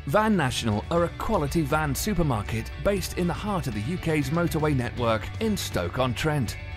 Van National are a quality van supermarket based in the heart of the UK's motorway network in Stoke-on-Trent.